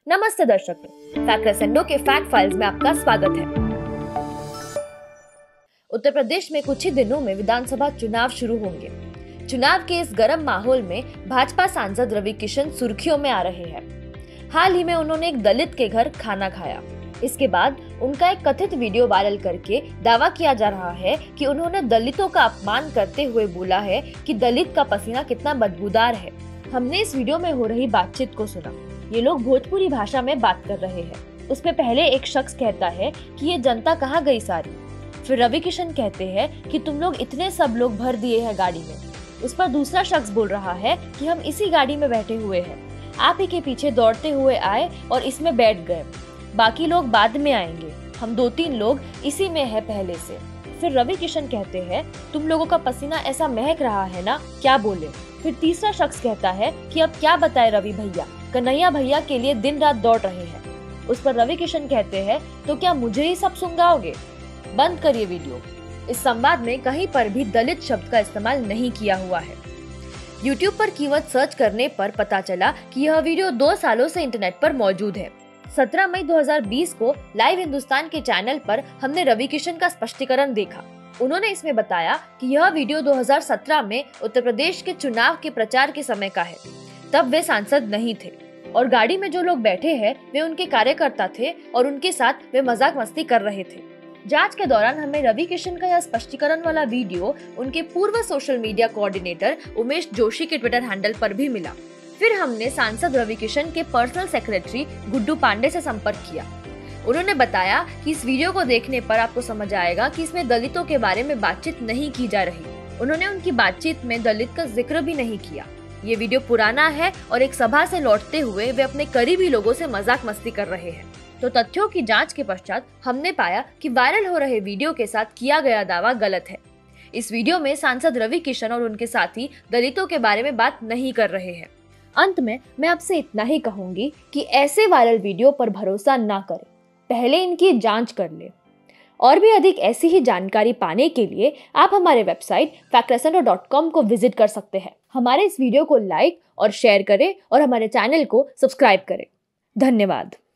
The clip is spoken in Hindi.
नमस्ते दर्शकों, फैक्ट क्रेसेंडो के फैक्ट फाइल्स में आपका स्वागत है। उत्तर प्रदेश में कुछ ही दिनों में विधानसभा चुनाव शुरू होंगे। चुनाव के इस गर्म माहौल में भाजपा सांसद रवि किशन सुर्खियों में आ रहे हैं। हाल ही में उन्होंने एक दलित के घर खाना खाया। इसके बाद उनका एक कथित वीडियो वायरल करके दावा किया जा रहा है कि उन्होंने दलितों का अपमान करते हुए बोला है कि दलित का पसीना कितना बदबूदार है। हमने इस वीडियो में हो रही बातचीत को सुना। ये लोग भोजपुरी भाषा में बात कर रहे हैं। उसमें पहले एक शख्स कहता है कि ये जनता कहाँ गई सारी। फिर रवि किशन कहते हैं कि तुम लोग इतने सब लोग भर दिए हैं गाड़ी में। उस पर दूसरा शख्स बोल रहा है कि हम इसी गाड़ी में बैठे हुए हैं, आप ही के पीछे दौड़ते हुए आए और इसमें बैठ गए, बाकी लोग बाद में आएंगे, हम 2-3 लोग इसी में है पहले से। फिर रवि किशन कहते हैं तुम लोगों का पसीना ऐसा महक रहा है ना, क्या बोले। फिर तीसरा शख्स कहता है कि अब क्या बताए रवि भैया, कन्हैया भैया के लिए दिन रात दौड़ रहे हैं। उस पर रवि किशन कहते हैं तो क्या मुझे ही सब सुंगाओगे, बंद करिए वीडियो। इस संवाद में कहीं पर भी दलित शब्द का इस्तेमाल नहीं किया हुआ है। YouTube पर कीवर्ड सर्च करने पर पता चला कि यह वीडियो 2 सालों से इंटरनेट पर मौजूद है। 17 मई 2020 को लाइव हिंदुस्तान के चैनल पर हमने रवि किशन का स्पष्टीकरण देखा। उन्होंने इसमें बताया कि यह वीडियो 2017 में उत्तर प्रदेश के चुनाव के प्रचार के समय का है। तब वे सांसद नहीं थे और गाड़ी में जो लोग बैठे हैं वे उनके कार्यकर्ता थे और उनके साथ वे मजाक मस्ती कर रहे थे। जांच के दौरान हमें रवि किशन का यह स्पष्टीकरण वाला वीडियो उनके पूर्व social media coordinator Umesh Joshi के ट्विटर हैंडल पर भी मिला। फिर हमने सांसद रवि किशन के पर्सनल सेक्रेटरी गुड्डू पांडे से संपर्क किया। उन्होंने बताया कि इस वीडियो को देखने पर आपको समझ आएगा कि इसमें दलितों के बारे में बातचीत नहीं की जा रही। उन्होंने उनकी बातचीत में दलित का जिक्र भी नहीं किया। ये वीडियो पुराना है और एक सभा से लौटते हुए वे अपने करीबी लोगों से मजाक मस्ती कर रहे हैं। तो तथ्यों की जांच के पश्चात हमने पाया कि वायरल हो रहे वीडियो के साथ किया गया दावा गलत है। इस वीडियो में सांसद रवि किशन और उनके साथी दलितों के बारे में बात नहीं कर रहे हैं। अंत में मैं आपसे इतना ही कहूंगी कि ऐसे वायरल वीडियो पर भरोसा ना करें, पहले इनकी जांच कर ले। और भी अधिक ऐसी ही जानकारी पाने के लिए आप हमारे वेबसाइट factcrescendo.com को विजिट कर सकते हैं। हमारे इस वीडियो को लाइक और शेयर करें और हमारे चैनल को सब्सक्राइब करें। धन्यवाद।